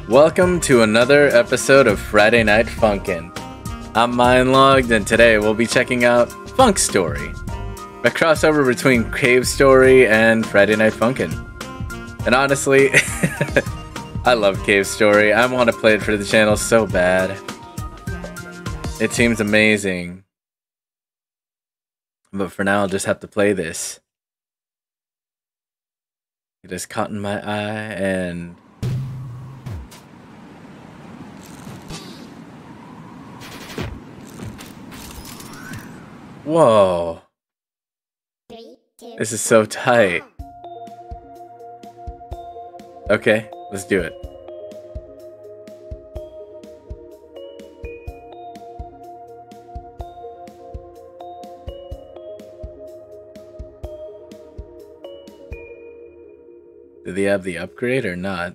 Welcome to another episode of Friday Night Funkin'. I'm Mindlogged, and today we'll be checking out Funk Story, a crossover between Cave Story and Friday Night Funkin'. And honestly, I love Cave Story. I want to play it for the channel so bad. It seems amazing. But for now, I'll just have to play this. It has caught in my eye and... Whoa. This is so tight. Okay, let's do it. Do they have the upgrade or not?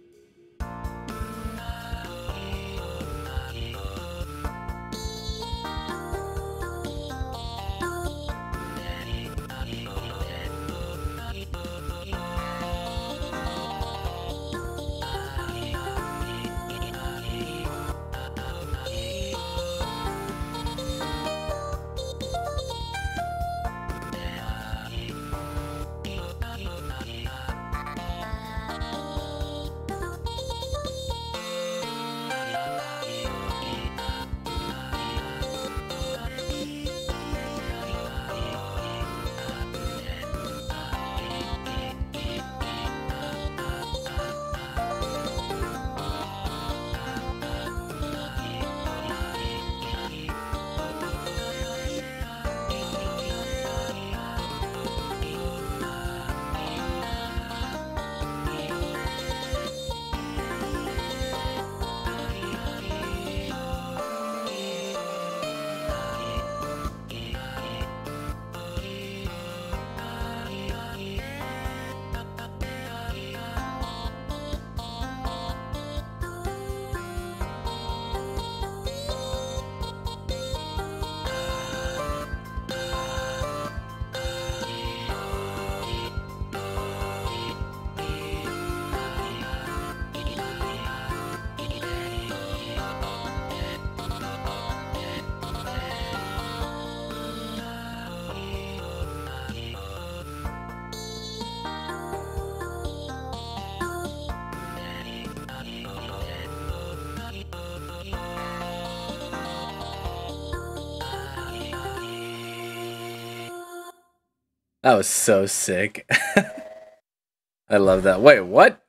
That was so sick. I love that. Wait, what?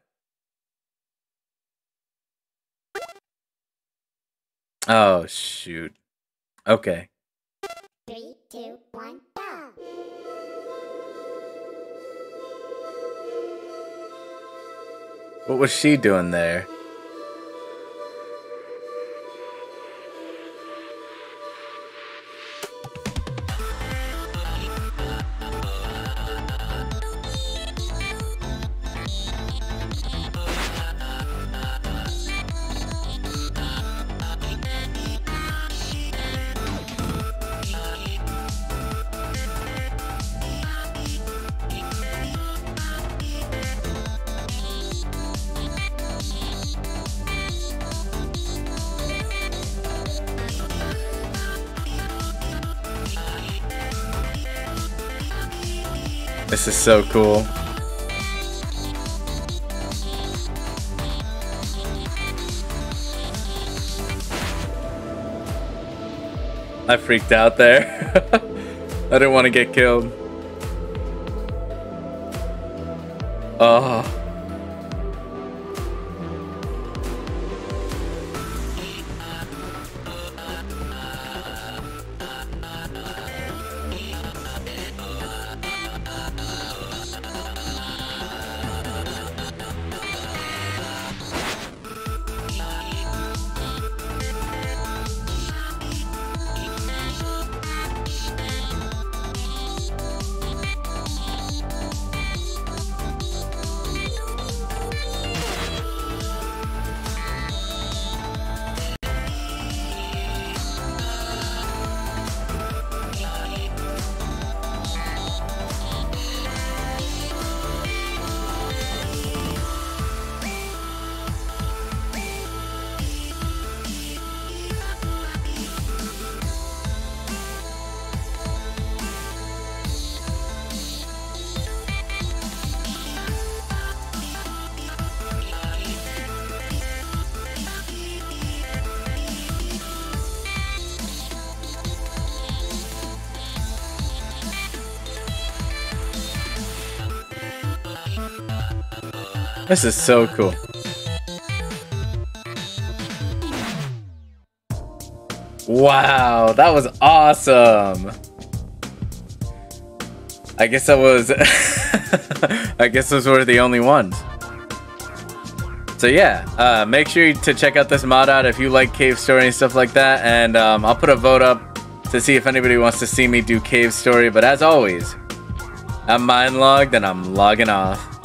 Oh, shoot. Okay. 3, 2, 1, go! What was she doing there? This is so cool. I freaked out there. I didn't want to get killed. Oh. This is so cool. Wow, that was awesome. I guess that was I guess those were the only ones. So yeah, make sure to check out this mod out if you like Cave Story and stuff like that, and I'll put a vote up to see if anybody wants to see me do Cave Story. But as always, I'm Mindlogged and I'm logging off.